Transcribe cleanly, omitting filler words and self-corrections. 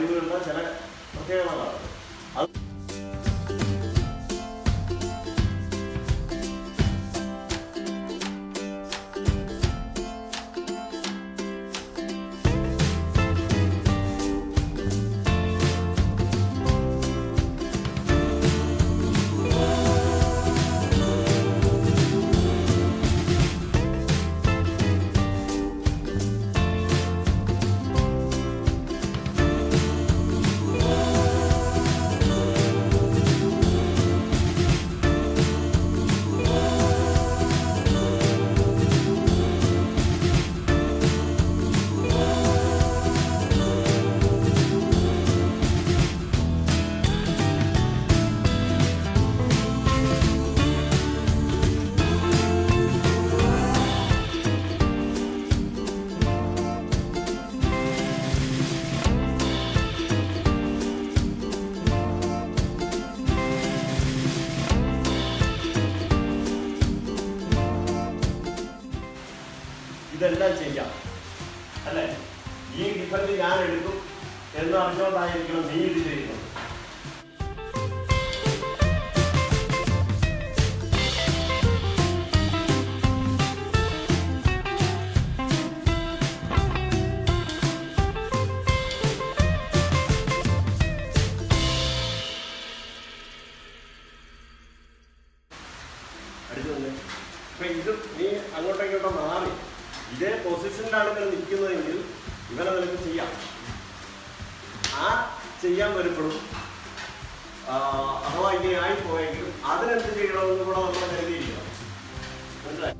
കഴിവുകളുടെ ചില പ്രത്യേകതകളാണ്. അത് ഇതെല്ലാം ചെയ്യാം അല്ലേ? ഈ ഡിഫൻഡ് ഞാൻ എടുക്കും എന്ന് അറിഞ്ഞുകൊണ്ടായിരിക്കണം നീ ഇത് ചെയ്യുന്നത്. അടുത്തത് ഇപ്പൊ ഇത് നീ അങ്ങോട്ടോ മാറി ഇതേ പൊസിഷനിലാണ് ഇവർ നിൽക്കുന്നതെങ്കിൽ ഇവരെ നിനക്ക് ചെയ്യാം. ആ ചെയ്യാൻ വരുമ്പോഴും അഥവാ ഇങ്ങനെ ആയിപ്പോയെങ്കിലും അതിനെന്ത് ചെയ്യണമെന്ന് കൂടെ നമ്മൾ കരുതിയിരിക്കണം. മനസ്സിലായി?